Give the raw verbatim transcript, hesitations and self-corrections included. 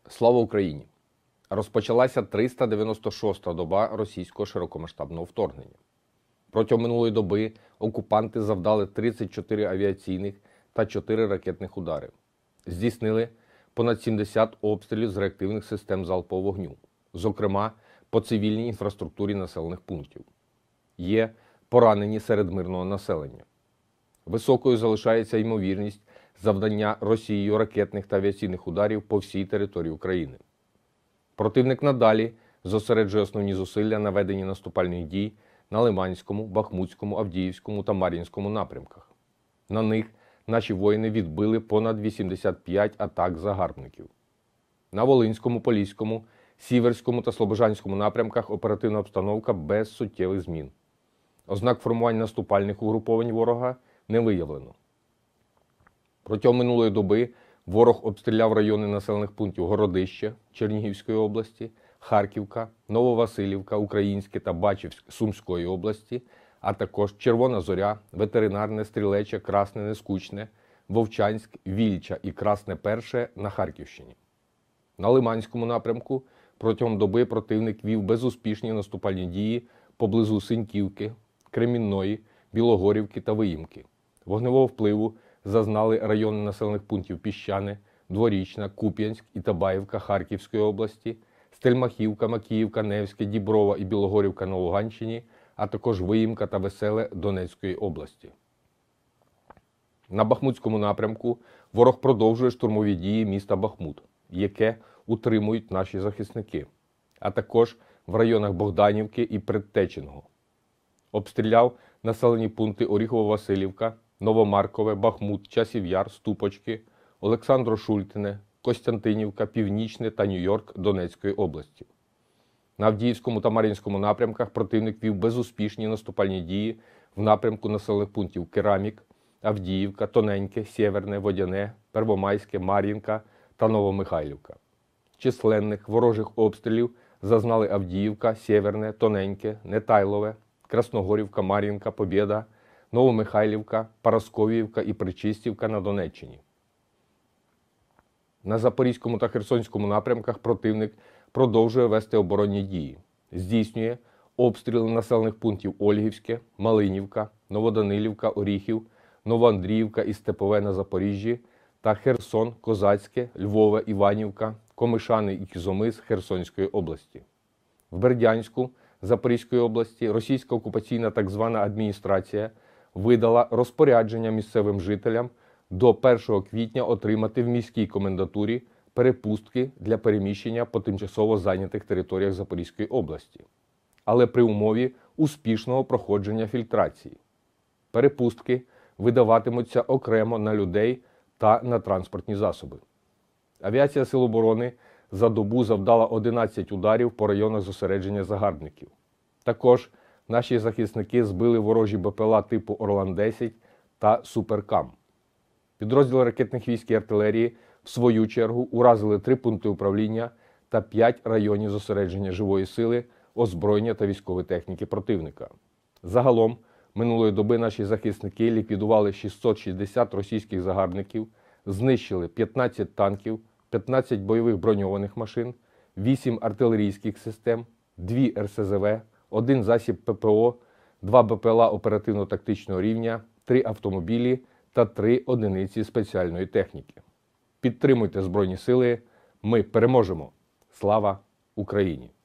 Слава Україні! Розпочалася триста дев'яносто шоста доба російського широкомасштабного вторгнення. Протягом минулої доби окупанти завдали тридцять чотири авіаційних та чотири ракетних удари. Здійснили понад сімдесят обстрілів з реактивних систем залпового вогню, зокрема по цивільній інфраструктурі населених пунктів. Є поранені серед мирного населення. Високою залишається ймовірність завдання Росією ракетних та авіаційних ударів по всій території України. Противник надалі зосереджує основні зусилля на веденні наступальних дій на Лиманському, Бахмутському, Авдіївському та Мар'їнському напрямках. На них наші воїни відбили понад вісімдесят п'ять атак загарбників. На Волинському, Поліському, Сіверському та Слобожанському напрямках оперативна обстановка без суттєвих змін. Ознак формування наступальних угруповань ворога не виявлено. Протягом минулої доби ворог обстріляв райони населених пунктів Городище Чернігівської області, Харківка, Нововасилівка, Українське та Бачівськ Сумської області, а також Червона Зоря, Ветеринарне, Стрілече, Красне, Нескучне, Вовчанськ, Вільча і Красне Перше на Харківщині. На Лиманському напрямку протягом доби противник вів безуспішні наступальні дії поблизу Синьківки, Кремінної, Білогорівки та Виїмки. Вогневого впливу зазнали райони населених пунктів Піщане, Дворічна, Куп'янськ і Табаївка Харківської області, Стельмахівка, Макіївка, Невське, Діброва і Білогорівка на Луганщині, а також Виїмка та Веселе Донецької області. На Бахмутському напрямку ворог продовжує штурмові дії міста Бахмут, яке утримують наші захисники, а також в районах Богданівки і Предтеченого. Обстріляв населені пункти Оріхово-Василівка, Новомаркове, Бахмут, Часів Яр, Ступочки, Олександро-Шультине, Костянтинівка, Північне та Нью-Йорк Донецької області. На Авдіївському та Мар'їнському напрямках противник вів безуспішні наступальні дії в напрямку населених пунктів Керамік, Авдіївка, Тоненьке, Сєверне, Водяне, Первомайське, Мар'їнка та Новомихайлівка. Численних ворожих обстрілів зазнали Авдіївка, Сєверне, Тоненьке, Нетайлове, Красногорівка, Мар'їнка, Побєда, Новомихайлівка, Парасковіївка і Причистівка на Донеччині. На Запорізькому та Херсонському напрямках противник продовжує вести оборонні дії. Здійснює обстріли населених пунктів Ольгівське, Малинівка, Новоданилівка, Оріхів, Новоандріївка і Степове на Запоріжжі та Херсон, Козацьке, Львове, Іванівка, Комишани і Кізомис Херсонської області. В Бердянську Запорізької області російська окупаційна так звана адміністрація видала розпорядження місцевим жителям до першого квітня отримати в міській комендатурі перепустки для переміщення по тимчасово зайнятих територіях Запорізької області, але при умові успішного проходження фільтрації. Перепустки видаватимуться окремо на людей та на транспортні засоби. Авіація Сил оборони за добу завдала одинадцять ударів по районах зосередження загарбників. Також наші захисники збили ворожі БПЛА типу Орлан десять та Суперкам. Підрозділи ракетних військ і артилерії, в свою чергу, уразили три пункти управління та п'ять районів зосередження живої сили, озброєння та військової техніки противника. Загалом, минулої доби наші захисники ліквідували шістсот шістдесят російських загарбників, знищили п'ятнадцять танків, п'ятнадцять бойових броньованих машин, вісім артилерійських систем, дві ер ес зе ве, один засіб пе пе о, два БПЛА оперативно-тактичного рівня, три автомобілі та три одиниці спеціальної техніки. Підтримуйте Збройні Сили, ми переможемо! Слава Україні!